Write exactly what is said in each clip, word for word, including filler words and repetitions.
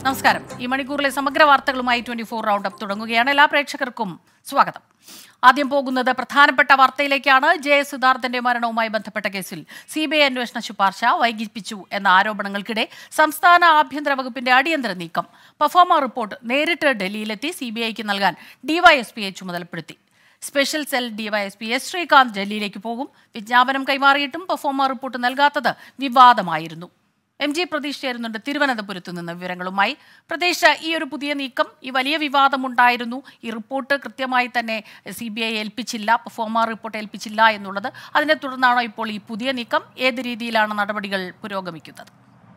നമസ്കാരം. ഈ മണിക്കൂറിലെ സമഗ്ര വാർത്തകളുമായി ട്വന്റി ഫോർ റൗണ്ട് അപ്പ് തുടങ്ങുകയാണ്. എല്ലാ പ്രേക്ഷകർക്കും സ്വാഗതം. ആദ്യം പോകുന്നത് പ്രധാനപ്പെട്ട വാർത്തയിലേക്കാണ്. ജെ സിദ്ധാർത്ഥന്റെ മരണവുമായി ബന്ധപ്പെട്ട കേസിൽ സി ബി ഐ അന്വേഷണ ശുപാർശ വൈകിപ്പിച്ചു എന്ന ആരോപണങ്ങൾക്കിടെ സംസ്ഥാന ആഭ്യന്തര വകുപ്പിന്റെ അടിയന്തര നീക്കം. പെർഫോമ റിപ്പോർട്ട് നേരിട്ട് ഡൽഹിയിലെത്തി സി ബി ഐക്ക് നൽകാൻ ഡിവൈഎസ്പിയെ ചുമതലപ്പെടുത്തി. Special cell DYSP S Sreekanth ഡൽഹിയിലേക്ക് പോകും. വിജ്ഞാപനം കൈമാറിയിട്ടും പെർഫോമ റിപ്പോർട്ട് നൽകാത്തത് വിവാദമായിരുന്നു. എം ജി പ്രതീഷ് ചേരുന്നുണ്ട് തിരുവനന്തപുരത്ത് നിന്ന് വിവരങ്ങളുമായി. പ്രതീഷ്, ഈ ഒരു പുതിയ നീക്കം, ഈ വലിയ വിവാദമുണ്ടായിരുന്നു. ഈ റിപ്പോർട്ട് കൃത്യമായി തന്നെ സി ബി ഐ ഏൽപ്പിച്ചില്ല, പെർഫോമ റിപ്പോർട്ട് ഏൽപ്പിച്ചില്ല എന്നുള്ളത്. അതിനെ തുടർന്നാണോ ഇപ്പോൾ ഈ പുതിയ നീക്കം? ഏത് രീതിയിലാണ് നടപടികൾ പുരോഗമിക്കുന്നത്?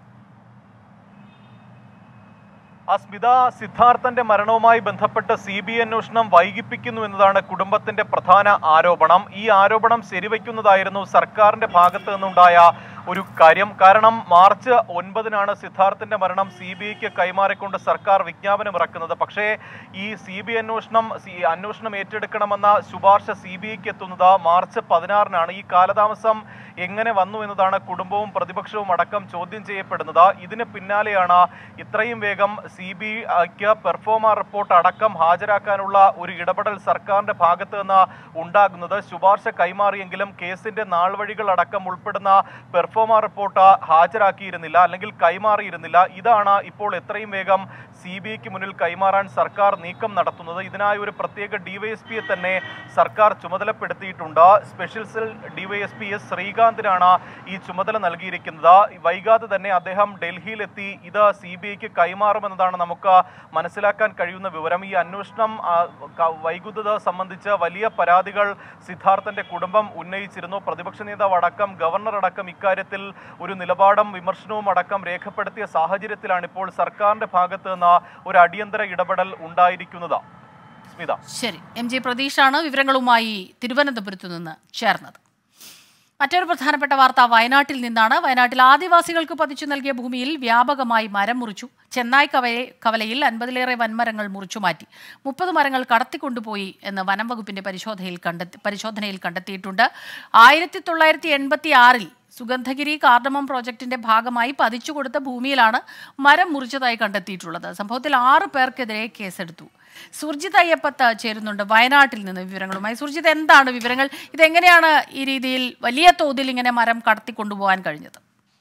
അസ്മിത, സിദ്ധാർത്ഥന്റെ മരണവുമായി ബന്ധപ്പെട്ട് സി ബി ഐ അന്വേഷണം വൈകിപ്പിക്കുന്നു എന്നതാണ് കുടുംബത്തിന്റെ പ്രധാന ആരോപണം. ഈ ആരോപണം ശരിവയ്ക്കുന്നതായിരുന്നു സർക്കാരിന്റെ ഭാഗത്ത് നിന്നുണ്ടായ ഒരു കാര്യം. കാരണം മാർച്ച് ഒൻപതിനാണ് സിദ്ധാർത്ഥന്റെ മരണം സി ബി ഐക്ക് കൈമാറിക്കൊണ്ട് സർക്കാർ വിജ്ഞാപനം ഇറക്കുന്നത്. പക്ഷേ ഈ സി ബി ഐ അന്വേഷണം അന്വേഷണം ഏറ്റെടുക്കണമെന്ന ശുപാർശ സി ബി ഐക്ക് എത്തുന്നത് മാർച്ച് പതിനാറിനാണ്. ഈ കാലതാമസം എങ്ങനെ വന്നു എന്നതാണ് കുടുംബവും പ്രതിപക്ഷവും അടക്കം ചോദ്യം ചെയ്യപ്പെടുന്നത്. ഇതിന് പിന്നാലെയാണ് ഇത്രയും വേഗം സി ബി ഐക്ക് പെർഫോമ റിപ്പോർട്ട് അടക്കം ഹാജരാക്കാനുള്ള ഒരു ഇടപെടൽ സർക്കാരിന്റെ ഭാഗത്ത് നിന്ന് ഉണ്ടാകുന്നത്. ശുപാർശ കൈമാറിയെങ്കിലും കേസിന്റെ നാൾവഴികൾ അടക്കം ഉൾപ്പെടുന്ന പെർഫോമ റിപ്പോർട്ട് ഹാജരാക്കിയിരുന്നില്ല, അല്ലെങ്കിൽ കൈമാറിയിരുന്നില്ല. ഇതാണ് ഇപ്പോൾ എത്രയും വേഗം സി ബി ഐക്ക് മുന്നിൽ കൈമാറാൻ സർക്കാർ നീക്കം നടത്തുന്നത്. ഇതിനായി ഒരു പ്രത്യേക ഡിവൈഎസ്പിയെ തന്നെ സർക്കാർ ചുമതലപ്പെടുത്തിയിട്ടുണ്ട്. സ്പെഷ്യൽ സെൽ ഡിവൈഎസ്പി എസ് ശ്രീകാന്തിനാണ് ഈ ചുമതല നൽകിയിരിക്കുന്നത്. വൈകാതെ തന്നെ അദ്ദേഹം ഡൽഹിയിലെത്തി ഇത് സി ബി ഐക്ക് കൈമാറുമെന്നതാണ് നമുക്ക് മനസ്സിലാക്കാൻ കഴിയുന്ന വിവരം. ഈ അന്വേഷണം വൈകുന്നത് സംബന്ധിച്ച് വലിയ പരാതികൾ സിദ്ധാർത്ഥന്റെ കുടുംബം ഉന്നയിച്ചിരുന്നു. പ്രതിപക്ഷ നേതാവ് അടക്കം ഗവർണർ അടക്കം ഇക്കാര്യത്തിൽ ഒരു നിലപാടും വിമർശനവും അടക്കം രേഖപ്പെടുത്തിയ സാഹചര്യത്തിലാണ് ഇപ്പോൾ സർക്കാരിന്റെ ഭാഗത്ത് നിന്ന് ഒരു അടിയന്തര ഇടപെടൽ ഉണ്ടായിരിക്കുന്നത്. സ്മിത. ശരി, എം ജി പ്രതീഷാണ് വിവരങ്ങളുമായി തിരുവനന്തപുരത്ത് നിന്ന് ചേർന്നത്. മറ്റൊരു പ്രധാനപ്പെട്ട വാർത്ത വയനാട്ടിൽ നിന്നാണ്. വയനാട്ടിൽ ആദിവാസികൾക്ക് പതിച്ചു നൽകിയ ഭൂമിയിൽ വ്യാപകമായി മരം മുറിച്ചു. ചെന്നായ് കവല കവലയിൽ അൻപതിലേറെ വൻമരങ്ങൾ മുറിച്ചു മാറ്റി. മുപ്പത് മരങ്ങൾ കടത്തിക്കൊണ്ടുപോയി എന്ന് വനം വകുപ്പിന്റെ പരിശോധനയിൽ കണ്ടെത്തി പരിശോധനയിൽ കണ്ടെത്തിയിട്ടുണ്ട്. ആയിരത്തി തൊള്ളായിരത്തി എൺപത്തി ആറിൽ സുഗന്ധഗിരി കാർഡമം പ്രോജക്ടിന്റെ ഭാഗമായി പതിച്ചു കൊടുത്ത ഭൂമിയിലാണ് മരം മുറിച്ചതായി കണ്ടെത്തിയിട്ടുള്ളത്. സംഭവത്തിൽ ആറ് പേർക്കെതിരെ കേസെടുത്തു. സുർജിത് അയ്യപ്പത്ത് ചേരുന്നുണ്ട് വയനാട്ടിൽ നിന്ന് വിവരങ്ങളുമായി. സുർജിത്, എന്താണ് വിവരങ്ങൾ? ഇതെങ്ങനെയാണ് ഈ രീതിയിൽ വലിയ തോതിൽ ഇങ്ങനെ മരം കടത്തിക്കൊണ്ടുപോകാൻ കഴിഞ്ഞത്?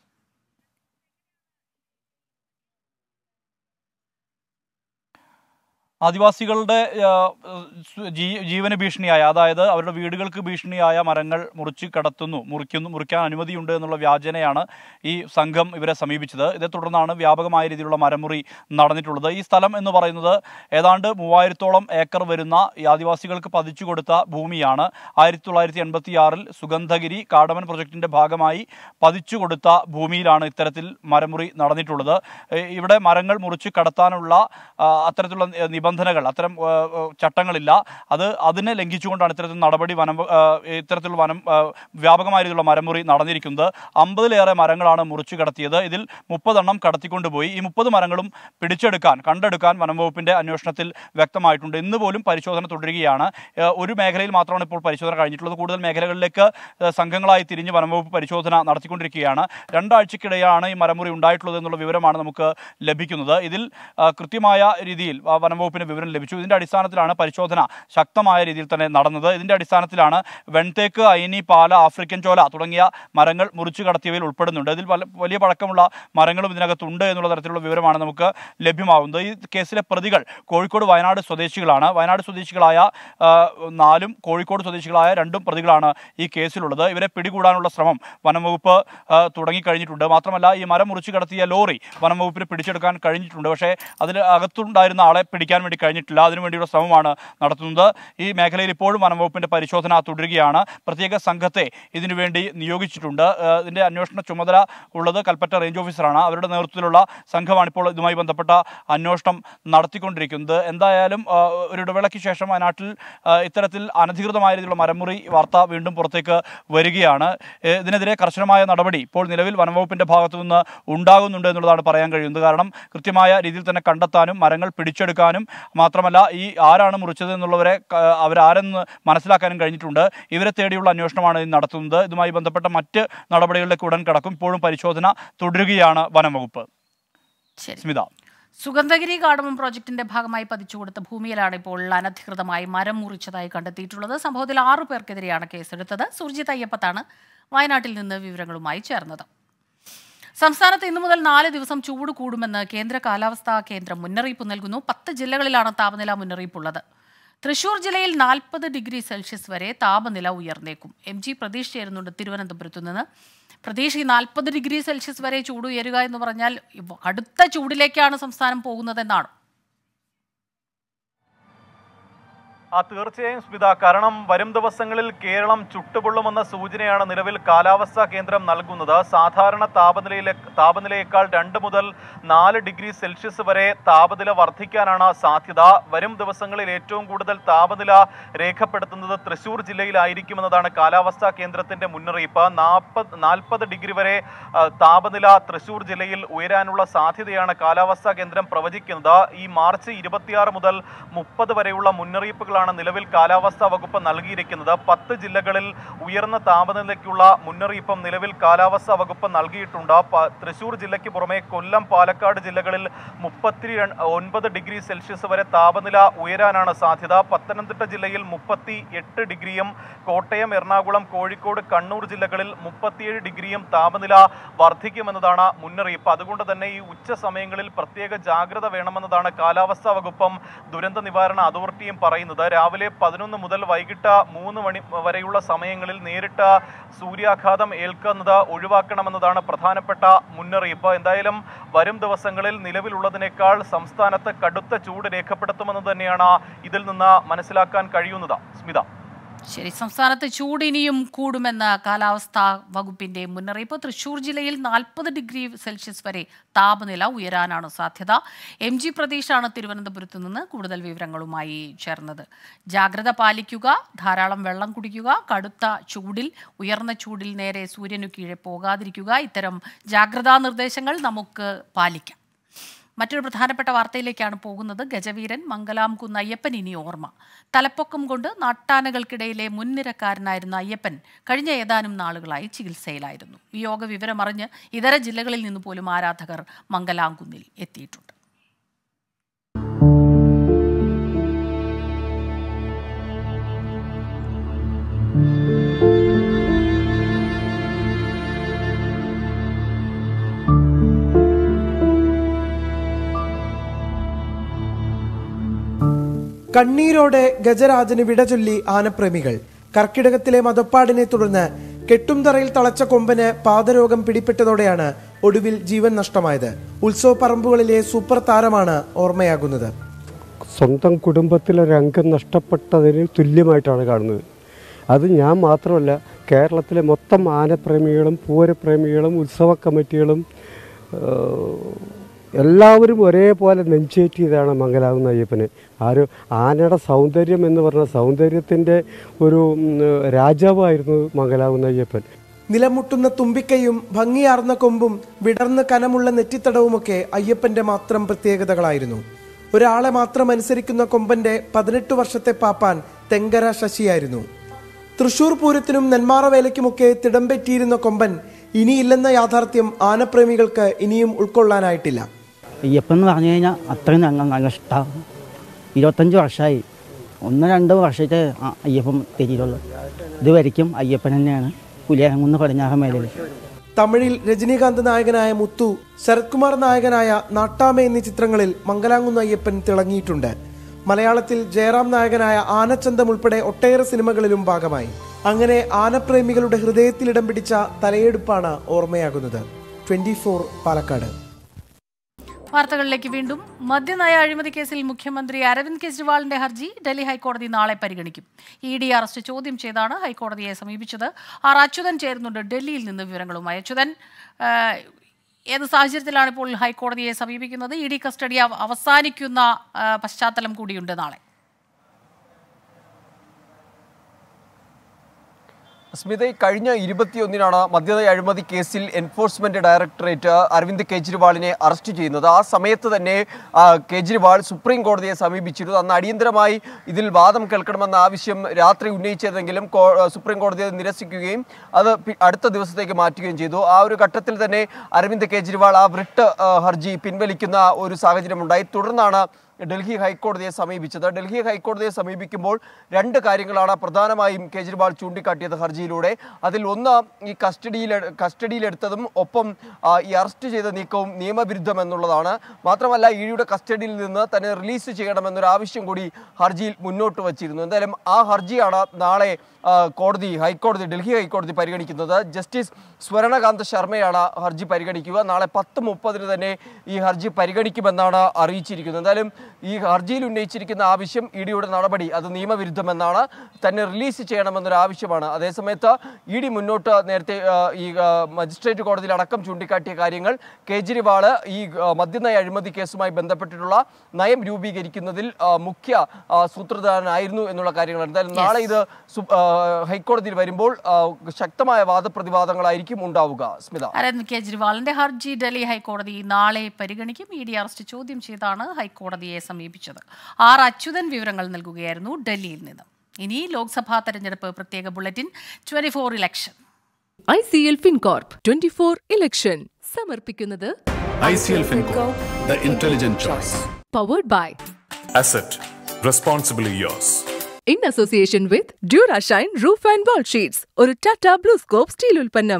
ആദിവാസികളുടെ ജീവന് ഭീഷണിയായ, അതായത് അവരുടെ വീടുകൾക്ക് ഭീഷണിയായ മരങ്ങൾ മുറിച്ച് കടത്തുന്നു മുറിക്കുന്നു മുറിക്കാൻ അനുമതിയുണ്ട് എന്നുള്ള വ്യാജനയാണ് ഈ സംഘം ഇവരെ സമീപിച്ചത്. ഇതേ തുടർന്നാണ് വ്യാപകമായ രീതിയിലുള്ള മരമുറി നടന്നിട്ടുള്ളത്. ഈ സ്ഥലം എന്ന് പറയുന്നത് ഏതാണ്ട് മൂവായിരത്തോളം ഏക്കർ വരുന്ന ഈ ആദിവാസികൾക്ക് പതിച്ചു കൊടുത്ത ഭൂമിയാണ്. ആയിരത്തി തൊള്ളായിരത്തി എൺപത്തി ആറിൽ സുഗന്ധഗിരി കാർഡമൻ പ്രൊജക്ടിന്റെ ഭാഗമായി പതിച്ചു കൊടുത്ത ഭൂമിയിലാണ് ഇത്തരത്തിൽ മരമുറി നടന്നിട്ടുള്ളത്. ഇവിടെ മരങ്ങൾ മുറിച്ച് കടത്താനുള്ള അത്തരത്തിലുള്ള നിബന്ധനകൾ, അത്തരം ചട്ടങ്ങളില്ല. അത് അതിനെ ലംഘിച്ചുകൊണ്ടാണ് ഇത്തരത്തിൽ നടപടി വനം ഇത്തരത്തിലുള്ള വനം വ്യാപകമായ രീതിയിലുള്ള മരമുറി നടന്നിരിക്കുന്നത്. അമ്പതിലേറെ മരങ്ങളാണ് മുറിച്ചു കടത്തിയത്. ഇതിൽ മുപ്പതെണ്ണം കടത്തിക്കൊണ്ടുപോയി. ഈ മുപ്പത് മരങ്ങളും പിടിച്ചെടുക്കാൻ കണ്ടെടുക്കാൻ വനം വകുപ്പിന്റെ അന്വേഷണത്തിൽ വ്യക്തമായിട്ടുണ്ട്. ഇന്ന് പോലും പരിശോധന തുടരുകയാണ്. ഒരു മേഖലയിൽ മാത്രമാണ് ഇപ്പോൾ പരിശോധന കഴിഞ്ഞിട്ടുള്ളത്. കൂടുതൽ മേഖലകളിലേക്ക് സംഘങ്ങളായി തിരിഞ്ഞ് വനം വകുപ്പ് പരിശോധന നടത്തിക്കൊണ്ടിരിക്കുകയാണ്. രണ്ടാഴ്ചക്കിടെയാണ് ഈ മരമുറി ഉണ്ടായിട്ടുള്ളത് എന്നുള്ള വിവരമാണ് നമുക്ക് ലഭിക്കുന്നത്. ഇതിൽ കൃത്യമായ രീതിയിൽ വനം വകുപ്പിന് വിവരം ലഭിച്ചു. ഇതിന്റെ അടിസ്ഥാനത്തിലാണ് പരിശോധന ശക്തമായ രീതിയിൽ തന്നെ നടന്നത്. ഇതിന്റെ അടിസ്ഥാനത്തിലാണ് വെൺതേക്ക്, അയിനി, പാല, ആഫ്രിക്കൻ ചോല തുടങ്ങിയ മരങ്ങൾ മുറിച്ചു കടത്തിയവയിൽ ഉൾപ്പെടുന്നുണ്ട്. ഇതിൽ വലിയ പഴക്കമുള്ള മരങ്ങളും ഇതിനകത്തുണ്ട് എന്നുള്ള തരത്തിലുള്ള വിവരമാണ് നമുക്ക് ലഭ്യമാകുന്നത്. ഈ കേസിലെ പ്രതികൾ കോഴിക്കോട്, വയനാട് സ്വദേശികളാണ്. വയനാട് സ്വദേശികളായ നാലും കോഴിക്കോട് സ്വദേശികളായ രണ്ടും പ്രതികളാണ് ഈ കേസിലുള്ളത്. ഇവരെ പിടികൂടാനുള്ള ശ്രമം വനം വകുപ്പ് തുടങ്ങിക്കഴിഞ്ഞിട്ടുണ്ട്. മാത്രമല്ല, ഈ മരം മുറിച്ചു കടത്തിയ ലോറി വനം വകുപ്പിന് പിടിച്ചെടുക്കാൻ കഴിഞ്ഞിട്ടുണ്ട്. പക്ഷേ അതിൽ അകത്തുണ്ടായിരുന്ന ആളെ പിടിക്കാൻ വേണ്ടി കഴിഞ്ഞിട്ടില്ല. അതിനുവേണ്ടിയുള്ള ശ്രമമാണ് നടത്തുന്നത്. ഈ മേഖലയിൽ ഇപ്പോഴും വനം വകുപ്പിന്റെ പരിശോധന തുടരുകയാണ്. പ്രത്യേക സംഘത്തെ ഇതിനുവേണ്ടി നിയോഗിച്ചിട്ടുണ്ട്. ഇതിന്റെ അന്വേഷണ ചുമതല ഉള്ളത് കൽപ്പറ്റ റേഞ്ച് ഓഫീസറാണ്. അവരുടെ നേതൃത്വത്തിലുള്ള സംഘമാണ് ഇപ്പോൾ ഇതുമായി ബന്ധപ്പെട്ട അന്വേഷണം നടത്തിക്കൊണ്ടിരിക്കുന്നത്. എന്തായാലും ഒരു ഇടവേളയ്ക്ക് ശേഷം വയനാട്ടിൽ ഇത്തരത്തിൽ അനധികൃതമായ രീതിയിലുള്ള മരമുറി വാർത്ത വീണ്ടും പുറത്തേക്ക് വരികയാണ്. ഇതിനെതിരെ കർശനമായ നടപടി ഇപ്പോൾ നിലവിൽ വനം വകുപ്പിന്റെ ഭാഗത്തു നിന്ന് ഉണ്ടാകുന്നുണ്ട് എന്നുള്ളതാണ് പറയാൻ കഴിയുന്നത്. കാരണം കൃത്യമായ രീതിയിൽ തന്നെ കണ്ടെത്താനും മരങ്ങൾ പിടിച്ചെടുക്കാനും മാത്രമല്ല ഈ ആരാണ് മുറിച്ചത് എന്നുള്ളവരെ അവരാരെന്ന് മനസ്സിലാക്കാനും കഴിഞ്ഞിട്ടുണ്ട്. ഇവരെ തേടിയുള്ള അന്വേഷണമാണ് നടത്തുന്നത്. ഇതുമായി ബന്ധപ്പെട്ട മറ്റ് നടപടികളിലേക്ക് ഉടൻ കടക്കും. ഇപ്പോഴും പരിശോധന തുടരുകയാണ് വനം വകുപ്പ്. സ്മിത. സുഗന്ധഗിരി കാടമം പ്രോജക്ടിന്റെ ഭാഗമായി പതിച്ചുകൊടുത്ത ഭൂമിയിലാണ് ഇപ്പോൾ അനധികൃതമായി മരം മുറിച്ചതായി കണ്ടെത്തിയിട്ടുള്ളത്. സംഭവത്തിൽ ആറു പേർക്കെതിരെയാണ് കേസെടുത്തത്. സുർജിത് അയ്യപ്പത്താണ് വയനാട്ടിൽ നിന്ന് വിവരങ്ങളുമായി ചേർന്നത്. സംസ്ഥാനത്ത് ഇന്നു മുതൽ നാല് ദിവസം ചൂട് കൂടുമെന്ന് കേന്ദ്ര കാലാവസ്ഥാ കേന്ദ്രം മുന്നറിയിപ്പ് നൽകുന്നു. പത്ത് ജില്ലകളിലാണ് താപനില മുന്നറിയിപ്പുള്ളത്. തൃശൂർ ജില്ലയിൽ നാൽപ്പത് ഡിഗ്രി സെൽഷ്യസ് വരെ താപനില ഉയർന്നേക്കും. എം ജി പ്രതീഷ് ചേരുന്നുണ്ട് തിരുവനന്തപുരത്തു നിന്ന്. പ്രതീഷ്, ഈ നാൽപ്പത് ഡിഗ്രി സെൽഷ്യസ് വരെ ചൂട് ഉയരുക എന്ന് പറഞ്ഞാൽ അടുത്ത ചൂടിലേക്കാണ് സംസ്ഥാനം പോകുന്നതെന്നാണ്. ആ തീർച്ചയായും സ്മിത, കാരണം വരും ദിവസങ്ങളിൽ കേരളം ചുട്ടുപൊള്ളുമെന്ന സൂചനയാണ് നിലവിൽ കാലാവസ്ഥാ കേന്ദ്രം നൽകുന്നത്. സാധാരണ താപനിലയിലെ താപനിലയേക്കാൾ രണ്ട് മുതൽ നാല് ഡിഗ്രി സെൽഷ്യസ് വരെ താപനില വർദ്ധിക്കാനാണ് സാധ്യത. വരും ദിവസങ്ങളിൽ ഏറ്റവും കൂടുതൽ താപനില രേഖപ്പെടുത്തുന്നത് തൃശൂർ ജില്ലയിലായിരിക്കുമെന്നതാണ് കാലാവസ്ഥാ കേന്ദ്രത്തിന്റെ മുന്നറിയിപ്പ്. നാൽപ്പത് നാൽപ്പത് ഡിഗ്രി വരെ താപനില തൃശൂർ ജില്ലയിൽ ഉയരാനുള്ള സാധ്യതയാണ് കാലാവസ്ഥാ കേന്ദ്രം പ്രവചിക്കുന്നത്. ഈ മാർച്ച് ഇരുപത്തിയാറ് മുതൽ മുപ്പത് വരെയുള്ള മുന്നറിയിപ്പുകളാണ് നിലവിൽ കാലാവസ്ഥാ വകുപ്പ് നൽകിയിരിക്കുന്നത്. പത്ത് ജില്ലകളിൽ ഉയർന്ന താപനിലയ്ക്കുള്ള മുന്നറിയിപ്പും നിലവിൽ കാലാവസ്ഥാ വകുപ്പ് നൽകിയിട്ടുണ്ട്. തൃശൂർ ജില്ലയ്ക്ക് പുറമെ കൊല്ലം, പാലക്കാട് ജില്ലകളിൽ മുപ്പത്തി ഒൻപത് ഡിഗ്രി സെൽഷ്യസ് വരെ താപനില ഉയരാനാണ് സാധ്യത. പത്തനംതിട്ട ജില്ലയിൽ മുപ്പത്തി എട്ട് ഡിഗ്രിയും കോട്ടയം, എറണാകുളം, കോഴിക്കോട്, കണ്ണൂർ ജില്ലകളിൽ മുപ്പത്തിയേഴ് ഡിഗ്രിയും താപനില വർദ്ധിക്കുമെന്നതാണ് മുന്നറിയിപ്പ്. അതുകൊണ്ട് തന്നെ ഈ ഉച്ച സമയങ്ങളിൽ പ്രത്യേക ജാഗ്രത വേണമെന്നതാണ് കാലാവസ്ഥാ വകുപ്പും ദുരന്ത നിവാരണ അതോറിറ്റിയും പറയുന്നത്. രാവിലെ പതിനൊന്ന് മുതൽ വൈകിട്ട് മൂന്ന് മണി വരെയുള്ള സമയങ്ങളിൽ നേരിട്ട് സൂര്യാഘാതം ഏൽക്കുന്നത് ഒഴിവാക്കണമെന്നതാണ് പ്രധാനപ്പെട്ട മുന്നറിയിപ്പ്. എന്തായാലും വരും ദിവസങ്ങളിൽ നിലവിലുള്ളതിനേക്കാൾ സംസ്ഥാനത്ത് കടുത്ത ചൂട് രേഖപ്പെടുത്തുമെന്ന് തന്നെയാണ് ഇതിൽ നിന്ന് മനസ്സിലാക്കാൻ കഴിയുന്നത്. സ്മിത. ശരി, സംസ്ഥാനത്ത് ചൂട് ഇനിയും കൂടുമെന്ന കാലാവസ്ഥാ വകുപ്പിന്റെ മുന്നറിയിപ്പ്. തൃശൂർ ജില്ലയിൽ നാൽപ്പത് ഡിഗ്രി സെൽഷ്യസ് വരെ താപനില ഉയരാനാണ് സാധ്യത. എം ജി പ്രതീഷാണ് തിരുവനന്തപുരത്ത് നിന്ന് കൂടുതൽ വിവരങ്ങളുമായി ചേർന്നത്. ജാഗ്രത പാലിക്കുക, ധാരാളം വെള്ളം കുടിക്കുക, കടുത്ത ചൂടിൽ ഉയർന്ന ചൂടിൽ നേരെ സൂര്യനു കീഴെ പോകാതിരിക്കുക, ഇത്തരം ജാഗ്രതാ നിർദ്ദേശങ്ങൾ നമുക്ക് പാലിക്കാം. മറ്റൊരു പ്രധാനപ്പെട്ട വാർത്തയിലേക്കാണ് പോകുന്നത്. ഗജവീരൻ മംഗലാംകുന്ന് അയ്യപ്പൻ ഇനി ഓർമ്മ. തലപ്പൊക്കം കൊണ്ട് നാട്ടാനകൾക്കിടയിലെ മുൻനിരക്കാരനായിരുന്ന അയ്യപ്പൻ കഴിഞ്ഞ ഏതാനും നാളുകളായി ചികിത്സയിലായിരുന്നു. വിയോഗ വിവരമറിഞ്ഞ് ഇതര ജില്ലകളിൽ നിന്ന് പോലും ആരാധകർ മംഗലാംകുന്നിൽ എത്തിയിട്ടുണ്ട്. കണ്ണീരോടെ ഗജരാജന് വിടചൊല്ലി ആനപ്രേമികൾ. കർക്കിടകത്തിലെ മതപ്പാടിനെ തുടർന്ന് കെട്ടുംതറയിൽ തളച്ച കൊമ്പന് പാദരോഗം പിടിപെട്ടതോടെയാണ് ഒടുവിൽ ജീവൻ നഷ്ടമായത്. ഉത്സവ പറമ്പുകളിലെ സൂപ്പർ താരമാണ് ഓർമ്മയാകുന്നത്. സ്വന്തം കുടുംബത്തിലൊരംഗം നഷ്ടപ്പെട്ടതിന് തുല്യമായിട്ടാണ് കാണുന്നത്. അത് ഞാൻ മാത്രമല്ല, കേരളത്തിലെ മൊത്തം ആനപ്രേമികളും പൂരപ്രേമികളും ഉത്സവ കമ്മിറ്റികളും എല്ലാവരും ഒരേപോലെ നെഞ്ചേറ്റിയതാണ് മംഗലാകുന്ന അയ്യപ്പന്. ആര് ആനയുടെ സൗന്ദര്യം എന്ന് പറഞ്ഞ സൗന്ദര്യത്തിൻ്റെ ഒരു രാജാവായിരുന്നു മംഗലാകുന്ന അയ്യപ്പൻ. നിലമുട്ടുന്ന തുമ്പിക്കൈയും ഭംഗിയാർന്ന കൊമ്പും വിടർന്ന് കനമുള്ള നെറ്റിത്തടവുമൊക്കെ അയ്യപ്പന്റെ മാത്രം പ്രത്യേകതകളായിരുന്നു. ഒരാളെ മാത്രം അനുസരിക്കുന്ന കൊമ്പന്റെ പതിനെട്ട് വർഷത്തെ പാപ്പാൻ തെങ്കര ശശിയായിരുന്നു. തൃശൂർ പൂരത്തിനും നെന്മാറവേലയ്ക്കുമൊക്കെ തിടംപറ്റിയിരുന്ന കൊമ്പൻ ഇനിയില്ലെന്ന യാഥാർത്ഥ്യം ആനപ്രേമികൾക്ക് ഇനിയും ഉൾക്കൊള്ളാനായിട്ടില്ല. അയ്യപ്പൻ എന്ന് പറഞ്ഞു കഴിഞ്ഞാൽ അത്രയും ഞങ്ങൾ നല്ല ഇഷ്ടമാണ്. ഇരുപത്തഞ്ച് വർഷമായി, ഒന്ന് രണ്ട് വർഷത്തെ അയ്യപ്പൻ തിരിയുള്ളൂ. ഇതുവരെയ്ക്കും അയ്യപ്പൻ തന്നെയാണ് പുലിയരങ്ങുന്ന പടിഞ്ഞാറൻ മേലിൽ. തമിഴിൽ രജനീകാന്ത് നായകനായ മുത്തു, ശരത്കുമാർ നായകനായ നാട്ടാമ എന്നീ ചിത്രങ്ങളിൽ മംഗലാംകുന്ന് അയ്യപ്പൻ തിളങ്ങിയിട്ടുണ്ട്. മലയാളത്തിൽ ജയറാം നായകനായ ആനച്ചന്തം ഉൾപ്പെടെ ഒട്ടേറെ സിനിമകളിലും ഭാഗമായി. അങ്ങനെ ആനപ്രേമികളുടെ ഹൃദയത്തിൽ ഇടം പിടിച്ച തലയെടുപ്പാണ് ഓർമ്മയാകുന്നത്. Twenty four Palakkad. വാർത്തകളിലേക്ക് വീണ്ടും. മദ്യനയ അഴിമതി കേസിൽ മുഖ്യമന്ത്രി അരവിന്ദ് കെജ്രിവാളിന്റെ ഹർജി ഡൽഹി ഹൈക്കോടതി നാളെ പരിഗണിക്കും. ഇ ഡി അറസ്റ്റ് ചോദ്യം ചെയ്താണ് ഹൈക്കോടതിയെ സമീപിച്ചത്. ആർ അച്യുതൻ ചേരുന്നുണ്ട് ഡൽഹിയിൽ നിന്ന് വിവരങ്ങളുമായി. അച്യുതൻ, ഏത് സാഹചര്യത്തിലാണ് ഇപ്പോൾ ഹൈക്കോടതിയെ സമീപിക്കുന്നത്? ഇ ഡി കസ്റ്റഡി അവസാനിക്കുന്ന പശ്ചാത്തലം കൂടിയുണ്ട് നാളെ. സ്മിത, കഴിഞ്ഞ ഇരുപത്തിയൊന്നിനാണ് മദ്യനയ അഴിമതി കേസിൽ എൻഫോഴ്സ്മെന്റ് ഡയറക്ടറേറ്റ് അരവിന്ദ് കെജ്രിവാളിനെ അറസ്റ്റ് ചെയ്യുന്നത്. ആ സമയത്ത് തന്നെ കെജ്രിവാൾ സുപ്രീം കോടതിയെ സമീപിച്ചിരുന്നു. അന്ന് അടിയന്തരമായി ഇതിൽ വാദം കേൾക്കണമെന്ന ആവശ്യം രാത്രി ഉന്നയിച്ചതെങ്കിലും സുപ്രീം കോടതി അത് നിരസിക്കുകയും അത് അടുത്ത ദിവസത്തേക്ക് മാറ്റുകയും ചെയ്തു. ആ ഒരു ഘട്ടത്തിൽ തന്നെ അരവിന്ദ് കെജ്രിവാൾ ആ റിട്ട് ഹർജി പിൻവലിക്കുന്ന ഒരു സാഹചര്യമുണ്ടായി. തുടർന്നാണ് ഡൽഹി ഹൈക്കോടതിയെ സമീപിച്ചത്. ഡൽഹി ഹൈക്കോടതിയെ സമീപിക്കുമ്പോൾ രണ്ട് കാര്യങ്ങളാണ് പ്രധാനമായും കേജ്രിവാൾ ചൂണ്ടിക്കാട്ടിയത് ഹർജിയിലൂടെ. അതിൽ ഒന്ന് ഈ കസ്റ്റഡിയിൽ കസ്റ്റഡിയിലെടുത്തതും ഒപ്പം ഈ അറസ്റ്റ് ചെയ്ത നീക്കവും നിയമവിരുദ്ധം എന്നുള്ളതാണ്. മാത്രമല്ല ഇഡിയുടെ കസ്റ്റഡിയിൽ നിന്ന് തന്നെ റിലീസ് ചെയ്യണമെന്നൊരു ആവശ്യം കൂടി ഹർജിയിൽ മുന്നോട്ട് വച്ചിരുന്നു. എന്തായാലും ആ ഹർജിയാണ് നാളെ കോടതി ഹൈക്കോടതി ഡൽഹി ഹൈക്കോടതി പരിഗണിക്കുന്നത്. ജസ്റ്റിസ് സ്വർണകാന്ത് ശർമ്മയാണ് ഹർജി പരിഗണിക്കുക. നാളെ പത്ത് മുപ്പതിന് തന്നെ ഈ ഹർജി പരിഗണിക്കുമെന്നാണ് അറിയിച്ചിരിക്കുന്നത്. എന്തായാലും ഈ ഹർജിയിൽ ഉന്നയിച്ചിരിക്കുന്ന ആവശ്യം ഇ ഡിയുടെ നടപടി അത് നിയമവിരുദ്ധമെന്നാണ്, തന്നെ റിലീസ് ചെയ്യണമെന്നൊരു ആവശ്യമാണ്. അതേസമയത്ത് ഇ ഡി മുന്നോട്ട് നേരത്തെ ഈ മജിസ്ട്രേറ്റ് കോടതിയിൽ അടക്കം ചൂണ്ടിക്കാട്ടിയ കാര്യങ്ങൾ കേജ്രിവാൾ ഈ മദ്യനയ അഴിമതി കേസുമായി ബന്ധപ്പെട്ടിട്ടുള്ള നയം രൂപീകരിക്കുന്നതിൽ മുഖ്യ സൂത്രധാരനായിരുന്നു എന്നുള്ള കാര്യങ്ങളാണ്. എന്തായാലും നാളെ ഇത് ഹൈക്കോടതിയിൽ വരുമ്പോൾ ശക്തമായ വാദപ്രതിവാദങ്ങളായിരിക്കും ഉണ്ടാവുക. സ്മിത, അരവിന്ദ് കെജ്രിവാളിന്റെ ഹർജി ഡൽഹി ഹൈക്കോടതി നാളെ പരിഗണിക്കും. ഇ ഡി അറസ്റ്റ് ചോദ്യം ചെയ്താണ് ഹൈക്കോടതിയെ സമീപിച്ചത്. ആർ അച്യുതൻ വിവരങ്ങൾ നൽകുകയായിരുന്നു ഡൽഹിയിൽ നിന്ന്. ഇനി ലോക്സഭാ തെരഞ്ഞെടുപ്പ് പ്രത്യേക bulletin twenty four election. I C L Fincorp twenty four election സമർപ്പിക്കുന്നത് I C L Fincorp, the intelligent choice. Powered by Asset, responsibly yours. In association with Durashine Roof and Wall Sheets, ഒരു Tata BlueScope steel ഉൽപ്പന്നം.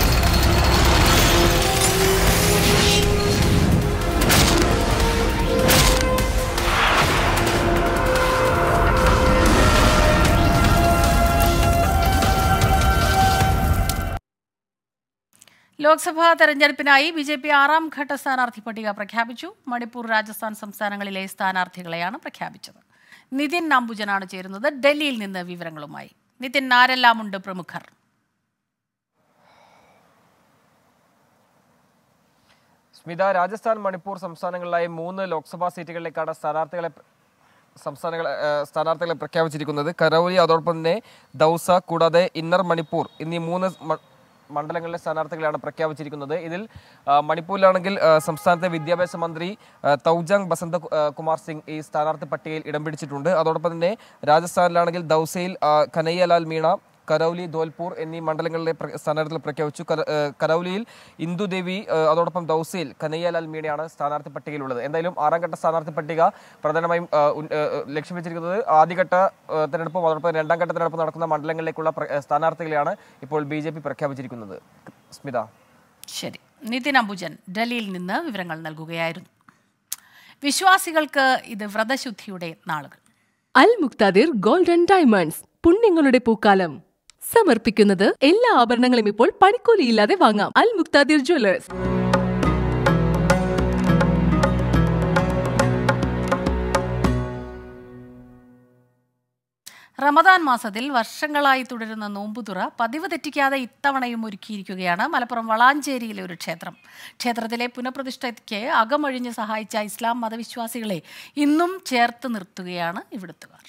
ലോക്സഭാ തെരഞ്ഞെടുപ്പിനായി B J P ആറാം ഘട്ട സ്ഥാനാർത്ഥി പട്ടിക പ്രഖ്യാപിച്ചു. മണിപ്പൂർ, രാജസ്ഥാൻ സംസ്ഥാനങ്ങളിലെ സ്ഥാനാർത്ഥികളെയാണ് പ്രഖ്യാപിച്ചത്. നിതിൻ അംബുജനാണ് ചേരുന്നത് ഡൽഹിയിൽ നിന്ന് വിവരങ്ങളുമായി. നിതിൻ, ആരെല്ലാമുണ്ട് പ്രമുഖർ? സ്മിത, രാജസ്ഥാൻ, മണിപ്പൂർ സംസ്ഥാനങ്ങളിലായി മൂന്ന് ലോക്സഭാ സീറ്റുകളിലേക്കാണ് സ്ഥാനാർത്ഥികളെ സംസ്ഥാനങ്ങളെ സ്ഥാനാർത്ഥികളെ പ്രഖ്യാപിച്ചിരിക്കുന്നത്. കരൗലി, അതോടൊപ്പം തന്നെ ദൗസ, കൂടാതെ ഇന്നർ മണിപ്പൂർ എന്നീ മൂന്ന് മണ്ഡലങ്ങളിലെ സ്ഥാനാർത്ഥികളാണ് പ്രഖ്യാപിച്ചിരിക്കുന്നത്. ഇതിൽ മണിപ്പൂരിലാണെങ്കിൽ സംസ്ഥാനത്തെ വിദ്യാഭ്യാസ മന്ത്രി തൗജാങ് ബസന്ത കുമാർ സിംഗ് ഈ സ്ഥാനാർത്ഥി പട്ടികയിൽ ഇടം പിടിച്ചിട്ടുണ്ട്. അതോടൊപ്പം തന്നെ രാജസ്ഥാനിലാണെങ്കിൽ ദൗസയിൽ കനയ്യലാൽ മീണ, കരൗലി, ധോൽപൂർ എന്നീ മണ്ഡലങ്ങളിലെ സ്ഥാനാർത്ഥികൾ പ്രഖ്യാപിച്ചു. കരൗലിയിൽ ഇന്ദുദേവി, അതോടൊപ്പം ദൗസയിൽ കനയ്യലാൽ മീണയാണ് സ്ഥാനാർത്ഥി പട്ടികയിലുള്ളത്. എന്തായാലും ആറാം ഘട്ട സ്ഥാനാർത്ഥി പട്ടിക പ്രധാനമായും ലക്ഷ്യം വെച്ചിരിക്കുന്നത് ആദ്യഘട്ട തെരഞ്ഞെടുപ്പും അതോടൊപ്പം രണ്ടാം ഘട്ട തെരഞ്ഞെടുപ്പ് നടക്കുന്ന മണ്ഡലങ്ങളിലേക്കുള്ള സ്ഥാനാർത്ഥികളെയാണ് ഇപ്പോൾ ബി ജെ പി പ്രഖ്യാപിച്ചിരിക്കുന്നത്. സ്മിത, ശരി. നിതിൻ അംബുജൻ ഡൽഹിയിൽ നിന്ന് വിവരങ്ങൾ നൽകുകയായിരുന്നു. വിശ്വാസികൾക്ക് ഇത് വ്രതശുദ്ധിയുടെ നാളുകൾ. Al Muqtadir gold and diamonds, പുണ്യങ്ങളുടെ പൂക്കാലം സമർപ്പിക്കുന്നത് എല്ലാ ആഭരണങ്ങളും ഇപ്പോൾ പണിക്കൂലിയില്ലാതെ വാങ്ങാം. അൽ മുക്താദിർ ജ്വല്ലേഴ്സ്. റമദാൻ മാസത്തിൽ വർഷങ്ങളായി തുടരുന്ന നോമ്പുതുറ പതിവ് തെറ്റിക്കാതെ ഇത്തവണയും ഒരുക്കിയിരിക്കുകയാണ് മലപ്പുറം വളാഞ്ചേരിയിലെ ഒരു ക്ഷേത്രം. ക്ഷേത്രത്തിലെ പുനഃപ്രതിഷ്ഠയ്ക്ക് അകമൊഴിഞ്ഞ് സഹായിച്ച ഇസ്ലാം മതവിശ്വാസികളെ ഇന്നും ചേർത്ത് നിർത്തുകയാണ് ഇവിടുത്തുകാർ.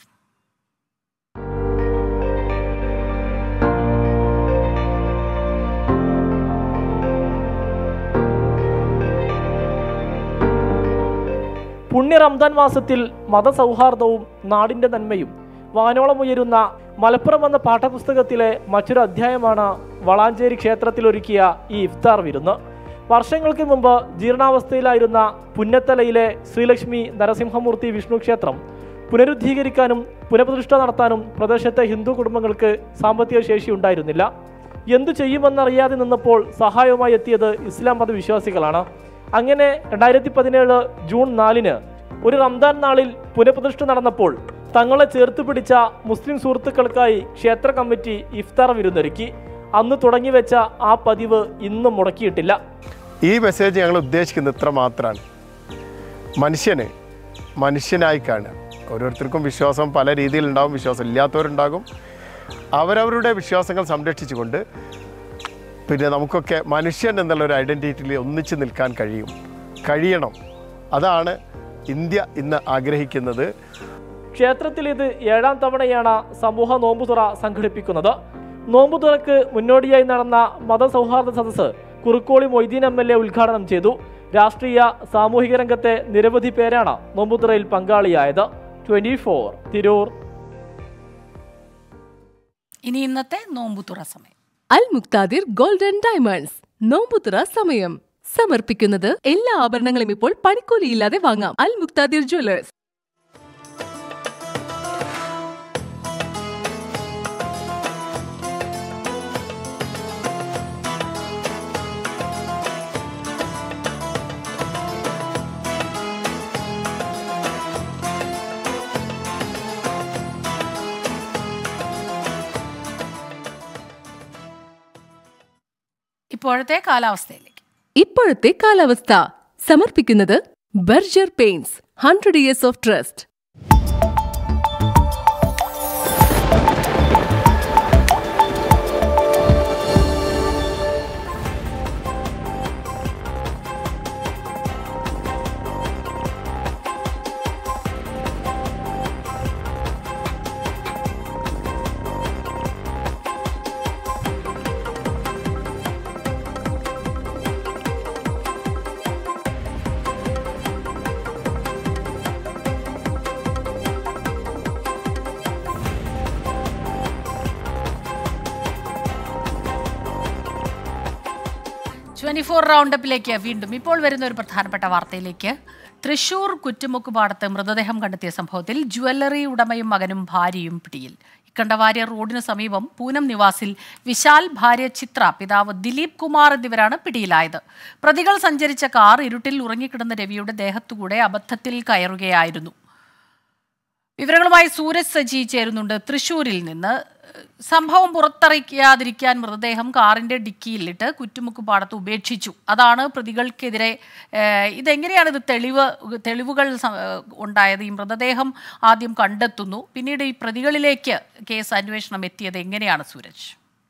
പുണ്യ റംദാൻ മാസത്തിൽ മതസൗഹാർദ്ദവും നാടിൻ്റെ നന്മയും വാനോളമുയരുന്ന മലപ്പുറം എന്ന പാഠപുസ്തകത്തിലെ മറ്റൊരു അധ്യായമാണ് വളാഞ്ചേരി ക്ഷേത്രത്തിലൊരുക്കിയ ഈ ഇഫ്താർ വിരുന്ന്. വർഷങ്ങൾക്ക് മുമ്പ് ജീർണാവസ്ഥയിലായിരുന്ന പുന്നത്തലയിലെ ശ്രീലക്ഷ്മി നരസിംഹമൂർത്തി വിഷ്ണു ക്ഷേത്രം പുനരുദ്ധീകരിക്കാനും പുനഃപ്രതിഷ്ഠ നടത്താനും പ്രദേശത്തെ ഹിന്ദു കുടുംബങ്ങൾക്ക് സാമ്പത്തിക ശേഷി ഉണ്ടായിരുന്നില്ല. എന്തു ചെയ്യുമെന്നറിയാതെ നിന്നപ്പോൾ സഹായവുമായി എത്തിയത് ഇസ്ലാം മതവിശ്വാസികളാണ്. അങ്ങനെ രണ്ടായിരത്തി പതിനേഴ് ജൂൺ നാലിന് ഒരു റംദാൻ നാളിൽ പുനഃപ്രതിഷ്ഠ നടന്നപ്പോൾ തങ്ങളെ ചേർത്ത് പിടിച്ച മുസ്ലിം സുഹൃത്തുക്കൾക്കായി ക്ഷേത്ര കമ്മിറ്റി ഇഫ്താർ വിരുന്നൊരുക്കി. അന്ന് തുടങ്ങിവെച്ച ആ പതിവ് ഇന്നും മുടക്കിയിട്ടില്ല. ഈ മെസ്സേജ് ഞങ്ങൾ ഉദ്ദേശിക്കുന്നത് ഇത്ര മാത്രമാണ്. മനുഷ്യനെ മനുഷ്യനായി കാണുക. ഓരോരുത്തർക്കും വിശ്വാസം പല രീതിയിലുണ്ടാകും, വിശ്വാസം ഇല്ലാത്തവരുണ്ടാകും. അവരവരുടെ വിശ്വാസങ്ങൾ സംരക്ഷിച്ചുകൊണ്ട് പിന്നെ നമുക്കൊക്കെ മനുഷ്യൻ എന്നുള്ളൊരു ഐഡൻറ്റിറ്റിയിൽ ഒന്നിച്ച് നിൽക്കാൻ കഴിയും കഴിയണം അതാണ് ഇന്ത്യ ഇന്ന് ആഗ്രഹിക്കുന്നത്. ക്ഷേത്രത്തിൽ ഇത് ഏഴാം തവണയാണ് സമൂഹ നോമ്പുതുറ സംഘടിപ്പിക്കുന്നത്. നോമ്പുതുറക്ക് മുന്നോടിയായി നടന്ന മതസൗഹാർദ്ദ സദസ്സ് Kurukkoli Moideen M L A ഉദ്ഘാടനം ചെയ്തു. രാഷ്ട്രീയ സാമൂഹിക രംഗത്തെ നിരവധി പേരാണ് നോമ്പുതുറയിൽ പങ്കാളിയായത്. Twenty four Tirur. ഇനി ഇന്നത്തെ നോമ്പുതുറ സമയം. അൽ മുക്താദിർ ഗോൾഡൻ ഡയമണ്ട്സ് നോമ്പുതുറ സമയം സമർപ്പിക്കുന്നത് എല്ലാ ആഭരണങ്ങളും ഇപ്പോൾ പണിക്കൂലിയില്ലാതെ വാങ്ങാം. അൽ മുക്താദിർ ജ്വല്ലേഴ്സ്. ഇപ്പോഴത്തെ കാലാവസ്ഥയിലേക്ക്. ഇപ്പോഴത്തെ കാലാവസ്ഥ സമർപ്പിക്കുന്നത് Berger paints hundred years of trust. Twenty four റൗണ്ടപ്പിലേക്ക് വീണ്ടും. ഇപ്പോൾ വരുന്ന ഒരു പ്രധാനപ്പെട്ട വാർത്തയിലേക്ക്. തൃശൂർ കുറ്റുമുക്കുപാടത്ത് മൃതദേഹം കണ്ടെത്തിയ സംഭവത്തിൽ ജ്വല്ലറി ഉടമയും മകനും ഭാര്യയും പിടിയിൽ. ഇക്കണ്ടവാര്യ റോഡിന് സമീപം പൂനം നിവാസിൽ വിശാൽ, ഭാര്യ ചിത്ര, പിതാവ് ദിലീപ് കുമാർ എന്നിവരാണ് പിടിയിലായത്. പ്രതികൾ സഞ്ചരിച്ച കാർ ഇരുട്ടിൽ ഉറങ്ങിക്കിടന്ന രവിയുടെ ദേഹത്തുകൂടെ അബദ്ധത്തിൽ കയറുകയായിരുന്നു. വിവരങ്ങളുമായി സൂരജ് സജി ചേരുന്നുണ്ട് തൃശൂരിൽ നിന്ന്. സംഭവം പുറത്തറിയാതിരിക്കാൻ മൃതദേഹം കാറിന്റെ ഡിക്കിയിലിട്ട് കുറ്റുമുക്കുപാടത്ത് ഉപേക്ഷിച്ചു. അതാണ് പ്രതികൾക്കെതിരെ. ഇതെങ്ങനെയാണ് ഇത് തെളിവ് തെളിവുകൾ ഉണ്ടായത്? ഈ മൃതദേഹം ആദ്യം കണ്ടെത്തുന്നു, പിന്നീട് ഈ പ്രതികളിലേക്ക് കേസ് അന്വേഷണം എത്തിയത് എങ്ങനെയാണ് സൂരജ്?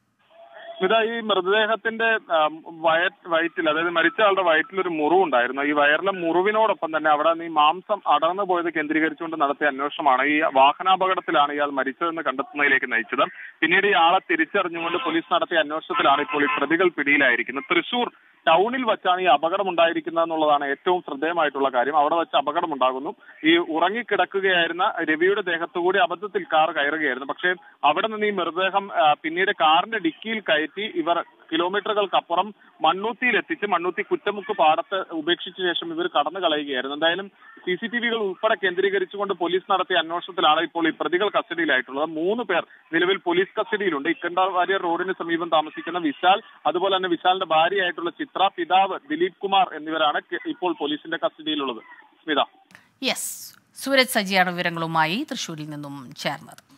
ഇതാ ഈ മൃതദേഹത്തിന്റെ വയറ്റിൽ, അതായത് മരിച്ച ആളുടെ വയറ്റിൽ ഒരു മുറിവുണ്ടായിരുന്നു. ഈ വയറിലെ മുറിവിനോടൊപ്പം തന്നെ അവിടെ ഈ മാംസം അടർന്നു പോയത് കേന്ദ്രീകരിച്ചുകൊണ്ട് നടത്തിയ അന്വേഷണമാണ് ഈ വാഹനാപകടത്തിലാണ് ഇയാൾ മരിച്ചതെന്ന് കണ്ടെത്തുന്നതിലേക്ക് നയിച്ചത്. പിന്നീട് ഇയാളെ തിരിച്ചറിഞ്ഞുകൊണ്ട് പോലീസ് നടത്തിയ അന്വേഷണത്തിലാണ് ഇപ്പോൾ ഈ പ്രതികൾ പിടിയിലായിരിക്കുന്നത്. തൃശൂർ ടൗണിൽ വെച്ചാണ് ഈ അപകടം ഉണ്ടായിരിക്കുന്നത് എന്നുള്ളതാണ് ഏറ്റവും ശ്രദ്ധേയമായിട്ടുള്ള കാര്യം. അവിടെ വെച്ച് അപകടം ഉണ്ടാകുന്നു. ഈ ഉറങ്ങിക്കിടക്കുകയായിരുന്ന രവിയുടെ ദേഹത്തുകൂടി അബദ്ധത്തിൽ കാർ കയറുകയായിരുന്നു. പക്ഷേ അവിടെ നിന്ന് ഈ മൃതദേഹം പിന്നീട് കാറിന്റെ ഡിക്കിയിൽ കയറ്റി ഇവർ കിലോമീറ്ററുകൾക്കപ്പുറം മണ്ണൂത്തിയിൽ എത്തിച്ച് മണ്ണൂത്തി കുറ്റമുക്ക് പാടത്ത് ഉപേക്ഷിച്ച ശേഷം ഇവർ കടന്നു കളയുകയായിരുന്നു. എന്തായാലും സി സി ടി വികൾ ഉൾപ്പെടെ കേന്ദ്രീകരിച്ചുകൊണ്ട് പോലീസ് നടത്തിയ അന്വേഷണത്തിലാണ് ഇപ്പോൾ ഈ പ്രതികൾ കസ്റ്റഡിയിലായിട്ടുള്ളത്. മൂന്ന് പേർ നിലവിൽ പോലീസ് കസ്റ്റഡിയിലുണ്ട്. ഇക്കണ്ടവാര്യ റോഡിന് സമീപം താമസിക്കുന്ന വിശാൽ, അതുപോലെ തന്നെ വിശാലിന്റെ ഭാര്യയായിട്ടുള്ള ചിത്ര, പിതാവ് ദിലീപ് കുമാർ എന്നിവരാണ് ഇപ്പോൾ പോലീസിന്റെ കസ്റ്റഡിയിലുള്ളത്. സ്മിത. യെസ്, സൂരജ് സജിയാണ് വിവരങ്ങളുമായി തൃശ്ശൂരിൽ നിന്നും ചേർന്നത്.